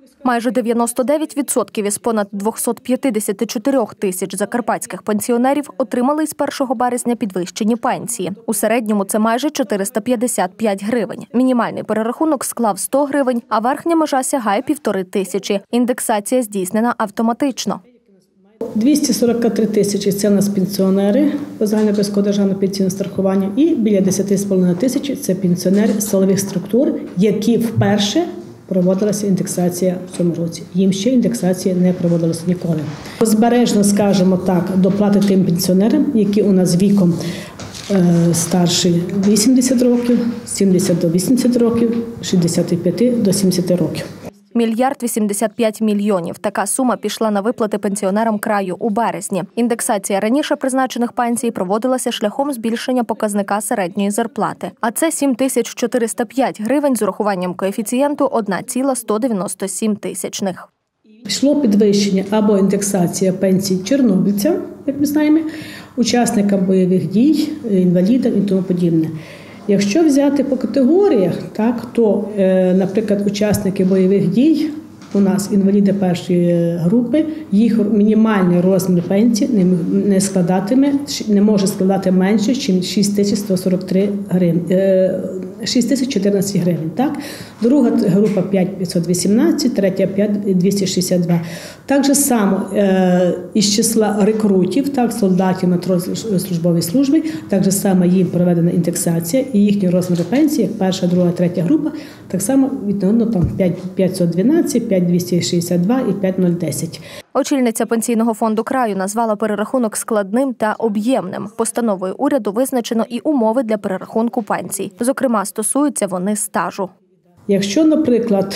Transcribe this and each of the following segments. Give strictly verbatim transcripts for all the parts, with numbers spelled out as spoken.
Майже дев'яносто дев'ять відсотків із понад двохсот п'ятдесят чотири тисяч закарпатських пенсіонерів отримали із першого березня підвищені пенсії. У середньому це майже чотириста п'ятдесят п'ять гривень. Мінімальний перерахунок склав сто гривень, а верхня межа сягає півтори тисячі. Індексація здійснена автоматично. двісті сорок три тисячі – це у нас пенсіонери по загальнообов'язкового державного пенсійного страхування і біля десять з половиною тисяч – це пенсіонери силових структур, які вперше проводилася індексація в цьому році. Їм ще індексація не проводилася ніколи. Збережно, скажімо так, доплати тим пенсіонерам, які у нас віком е, старші вісімдесят років, сімдесят до вісімдесят років, шістдесят п'ять до сімдесят років. Мільярд вісімдесят п'ять мільйонів. Така сума пішла на виплати пенсіонерам краю у березні. Індексація раніше призначених пенсій проводилася шляхом збільшення показника середньої зарплати. А це сім тисяч чотириста п'ять гривень з урахуванням коефіцієнту одна ціла сто дев'яносто сім тисячних. Йшло підвищення або індексація пенсій чорнобильцям, як ми знаємо, учасникам бойових дій, інвалідам і тому подібне. Якщо взяти по категоріях, так, то, е, наприклад, учасники бойових дій, у нас інваліди першої групи, їх мінімальний розмір пенсії не, не складатиме, не може складати менше, ніж шість тисяч сто сорок три гривень, е, шість тисяч чотирнадцять гривень. Так? Друга група п'ять тисяч п'ятсот вісімнадцять, третя п'ять тисяч двісті шістдесят два. Так же само е, із числа рекрутів, так, солдатів на службовій службі, так же само їм проведена індексація і їхні розміри пенсії, як перша, друга, третя група, так само відповідно там п'ять тисяч п'ятсот дванадцять, п'ять тисяч двісті шістдесят два і п'ять тисяч десять. Очільниця Пенсійного фонду краю назвала перерахунок складним та об'ємним. Постановою уряду визначено і умови для перерахунку пенсій. Зокрема, стосуються вони стажу. Якщо, наприклад,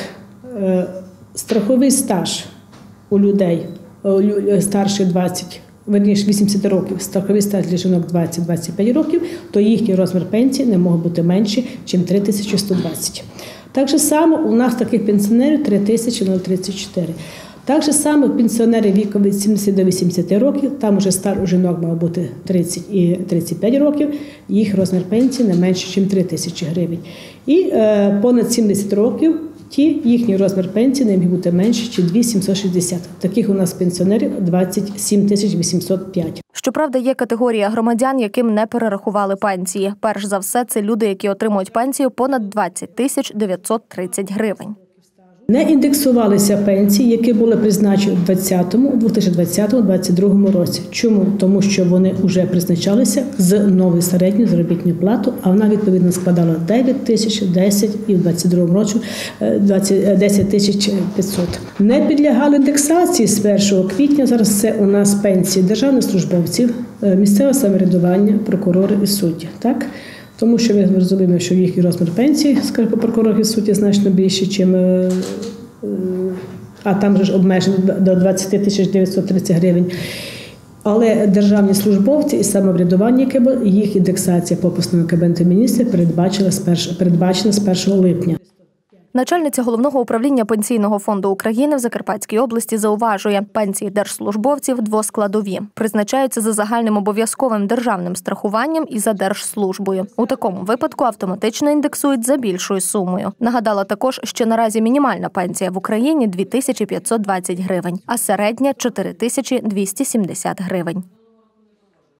страховий стаж у людей старших двадцять, верніше вісімдесят років, страховий стаж для жінок двадцять - двадцять п'ять років, то їхній розмір пенсії не може бути менше, ніж три тисячі сто двадцять. Так же само у нас таких пенсіонерів три тисячі тридцять чотири. Так же само пенсіонери віком від сімдесят до вісімдесят років, там уже стар у жінок має бути тридцять і тридцять п'ять років, їх розмір пенсії не менше, ніж три тисячі гривень. І е, понад сімдесят років, ті, їхній розмір пенсії не міг бути менше, ніж дві тисячі сімсот шістдесят. Таких у нас пенсіонерів двадцять сім тисяч вісімсот п'ять. Щоправда, є категорія громадян, яким не перерахували пенсії. Перш за все, це люди, які отримують пенсію понад двадцять тисяч дев'ятсот тридцять гривень. Не індексувалися пенсії, які були призначені у дві тисячі двадцятому - двадцять другому році. Чому? Тому що вони вже призначалися з нової середньої заробітної плати, а вона відповідно складала дев'ять тисяч, десять і в двадцять другому році десять тисяч п'ятсот. Не підлягали індексації з першого квітня, зараз це у нас пенсії державних службовців, місцевого самоврядування, прокурори і судді. Так? Тому що ми розуміємо, що їхній розмір пенсії, скажімо, по прокурорах і судді значно більше, ніж, а там вже ж обмежено до двадцять тисяч дев'ятсот тридцять гривень. Але державні службовці і самоврядування, яке було, їх індексація по постанові Кабінету Міністрів передбачена з першого липня. Начальниця Головного управління Пенсійного фонду України в Закарпатській області зауважує, пенсії держслужбовців двоскладові. Призначаються за загальним обов'язковим державним страхуванням і за держслужбою. У такому випадку автоматично індексують за більшою сумою. Нагадала також, що наразі мінімальна пенсія в Україні – дві тисячі п'ятсот двадцять гривень, а середня – чотири тисячі двісті сімдесят гривень.